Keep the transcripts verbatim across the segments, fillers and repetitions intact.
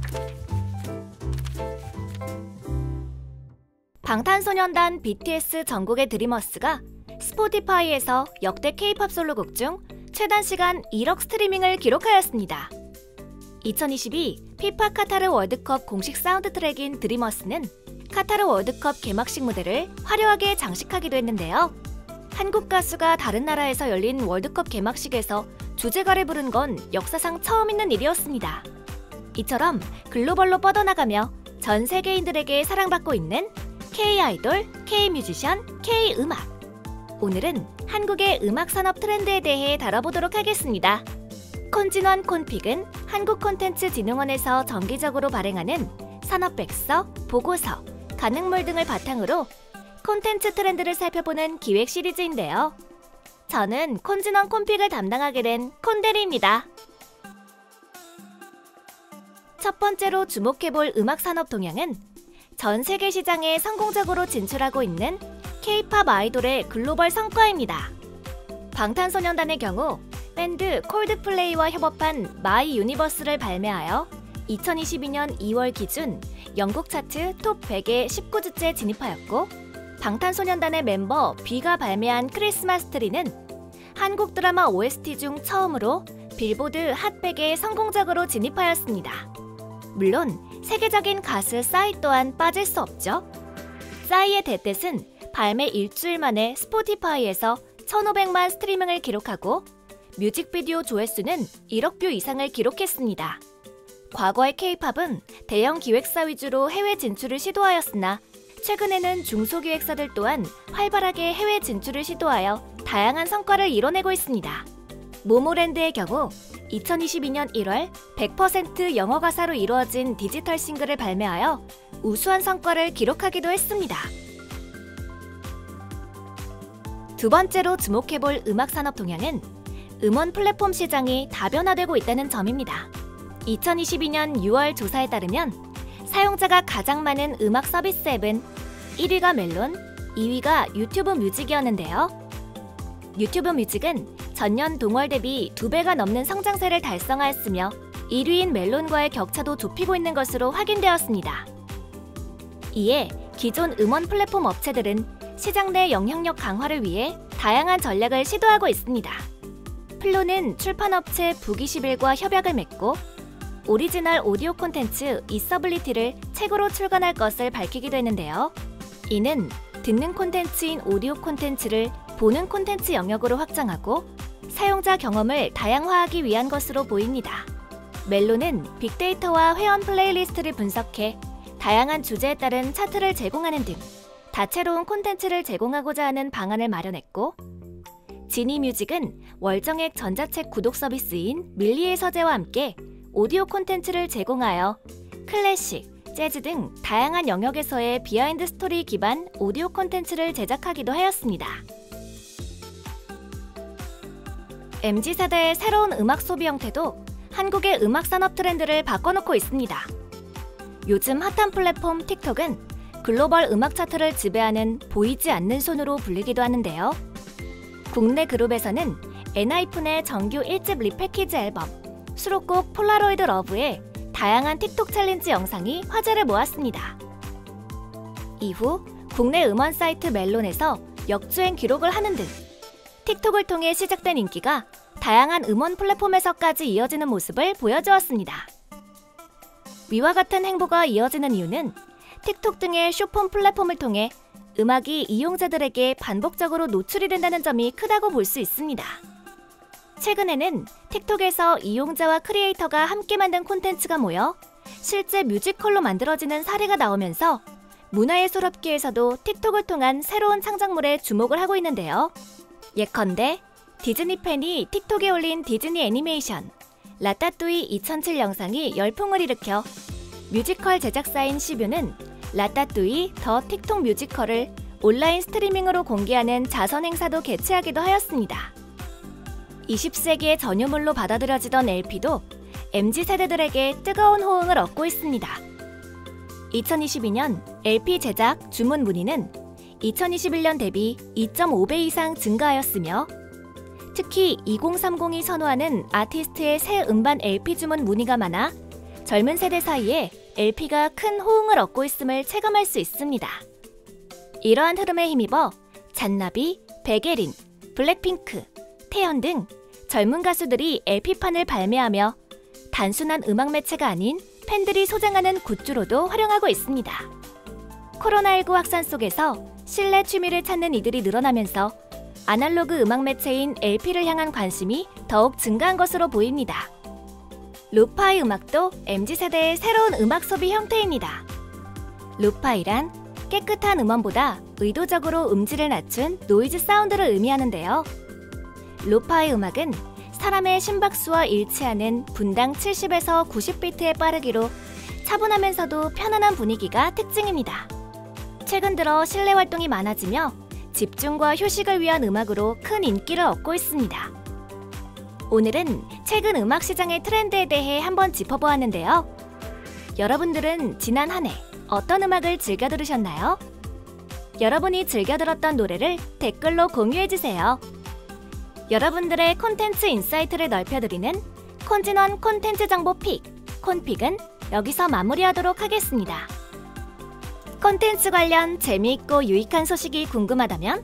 방탄소년단 비티에스 전국의 드리머스가 스포티파이에서 역대 케이팝 솔로곡 중 최단 시간 일억 스트리밍을 기록하였습니다. 이천이십이 피파 카타르 월드컵 공식 사운드 트랙인 드리머스는 카타르 월드컵 개막식 무대를 화려하게 장식하기도 했는데요. 한국 가수가 다른 나라에서 열린 월드컵 개막식에서 주제가를 부른 건 역사상 처음 있는 일이었습니다. 이처럼 글로벌로 뻗어나가며 전 세계인들에게 사랑받고 있는 K-아이돌, K-뮤지션, K-음악. 오늘은 한국의 음악 산업 트렌드에 대해 다뤄보도록 하겠습니다. 콘진원 콘픽은 한국콘텐츠진흥원에서 정기적으로 발행하는 산업백서, 보고서, 가능물 등을 바탕으로 콘텐츠 트렌드를 살펴보는 기획 시리즈인데요. 저는 콘진원 콘픽을 담당하게 된 콘대리입니다. 첫 번째로 주목해볼 음악 산업 동향은 전 세계 시장에 성공적으로 진출하고 있는 K-팝 아이돌의 글로벌 성과입니다. 방탄소년단의 경우 밴드 콜드플레이와 협업한 마이 유니버스를 발매하여 이천이십이 년 이월 기준 영국 차트 톱 백에 십구 주째 진입하였고, 방탄소년단의 멤버 B가 발매한 크리스마스 트리는 한국 드라마 오에스티 중 처음으로 빌보드 핫 백에 성공적으로 진입하였습니다. 물론 세계적인 가수 싸이 또한 빠질 수 없죠. 싸이의 대댓은 발매 일주일 만에 스포티파이에서 천오백만 스트리밍을 기록하고 뮤직비디오 조회수는 일억 뷰 이상을 기록했습니다. 과거의 K-팝은 대형 기획사 위주로 해외 진출을 시도하였으나 최근에는 중소기획사들 또한 활발하게 해외 진출을 시도하여 다양한 성과를 이뤄내고 있습니다. 모모랜드의 경우 이천이십이 년 일월 백 퍼센트 영어 가사로 이루어진 디지털 싱글을 발매하여 우수한 성과를 기록하기도 했습니다. 두 번째로 주목해볼 음악 산업 동향은 음원 플랫폼 시장이 다변화되고 있다는 점입니다. 이천이십이 년 유월 조사에 따르면 사용자가 가장 많은 음악 서비스 앱은 일 위가 멜론, 이 위가 유튜브 뮤직이었는데요. 유튜브 뮤직은 전년 동월 대비 두 배가 넘는 성장세를 달성하였으며 일 위인 멜론과의 격차도 좁히고 있는 것으로 확인되었습니다. 이에 기존 음원 플랫폼 업체들은 시장 내 영향력 강화를 위해 다양한 전략을 시도하고 있습니다. 플로는 출판업체 북이십일과 협약을 맺고 오리지널 오디오 콘텐츠 이서블리티를 책으로 출간할 것을 밝히기도 했는데요. 이는 듣는 콘텐츠인 오디오 콘텐츠를 보는 콘텐츠 영역으로 확장하고 사용자 경험을 다양화하기 위한 것으로 보입니다. 멜론은 빅데이터와 회원 플레이리스트를 분석해 다양한 주제에 따른 차트를 제공하는 등 다채로운 콘텐츠를 제공하고자 하는 방안을 마련했고, 지니뮤직은 월정액 전자책 구독 서비스인 밀리의 서재와 함께 오디오 콘텐츠를 제공하여 클래식, 재즈 등 다양한 영역에서의 비하인드 스토리 기반 오디오 콘텐츠를 제작하기도 하였습니다. 엠지세대의 새로운 음악 소비 형태도 한국의 음악 산업 트렌드를 바꿔놓고 있습니다. 요즘 핫한 플랫폼 틱톡은 글로벌 음악 차트를 지배하는 보이지 않는 손으로 불리기도 하는데요. 국내 그룹에서는 엔하이픈의 정규 일 집 리패키지 앨범 수록곡 폴라로이드 러브의 다양한 틱톡 챌린지 영상이 화제를 모았습니다. 이후 국내 음원 사이트 멜론에서 역주행 기록을 하는 등 틱톡을 통해 시작된 인기가 다양한 음원 플랫폼에서까지 이어지는 모습을 보여주었습니다. 위와 같은 행보가 이어지는 이유는 틱톡 등의 쇼폼 플랫폼을 통해 음악이 이용자들에게 반복적으로 노출이 된다는 점이 크다고 볼 수 있습니다. 최근에는 틱톡에서 이용자와 크리에이터가 함께 만든 콘텐츠가 모여 실제 뮤지컬로 만들어지는 사례가 나오면서 문화예술업계에서도 틱톡을 통한 새로운 창작물에 주목을 하고 있는데요. 예컨대 디즈니 팬이 틱톡에 올린 디즈니 애니메이션 라따뚜이 이천칠 영상이 열풍을 일으켜 뮤지컬 제작사인 씨뷰는 라따뚜이 더 틱톡 뮤지컬을 온라인 스트리밍으로 공개하는 자선 행사도 개최하기도 하였습니다. 이십 세기의 전유물로 받아들여지던 엘피도 엠지 세대들에게 뜨거운 호응을 얻고 있습니다. 이천이십이 년 엘피 제작 주문 문의는 이천이십일 년 대비 이 점 오 배 이상 증가하였으며 특히 이공삼공이 선호하는 아티스트의 새 음반 엘피 주문 문의가 많아 젊은 세대 사이에 엘피가 큰 호응을 얻고 있음을 체감할 수 있습니다. 이러한 흐름에 힘입어 잔나비, 백예린, 블랙핑크, 태연 등 젊은 가수들이 엘피판을 발매하며 단순한 음악 매체가 아닌 팬들이 소장하는 굿즈로도 활용하고 있습니다. 코로나십구 확산 속에서 실내 취미를 찾는 이들이 늘어나면서 아날로그 음악 매체인 엘피를 향한 관심이 더욱 증가한 것으로 보입니다. 로파이 음악도 엠지세대의 새로운 음악 소비 형태입니다. 로파이란 깨끗한 음원보다 의도적으로 음질을 낮춘 노이즈 사운드를 의미하는데요. 로파이 음악은 사람의 심박수와 일치하는 분당 칠십에서 구십 비트의 빠르기로 차분하면서도 편안한 분위기가 특징입니다. 최근 들어 실내 활동이 많아지며 집중과 휴식을 위한 음악으로 큰 인기를 얻고 있습니다. 오늘은 최근 음악 시장의 트렌드에 대해 한번 짚어보았는데요. 여러분들은 지난 한 해 어떤 음악을 즐겨 들으셨나요? 여러분이 즐겨 들었던 노래를 댓글로 공유해주세요. 여러분들의 콘텐츠 인사이트를 넓혀드리는 콘진원 콘텐츠 정보 픽, 콘픽은 여기서 마무리하도록 하겠습니다. 콘텐츠 관련 재미있고 유익한 소식이 궁금하다면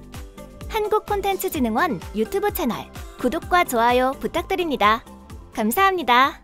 한국콘텐츠진흥원 유튜브 채널 구독과 좋아요 부탁드립니다. 감사합니다.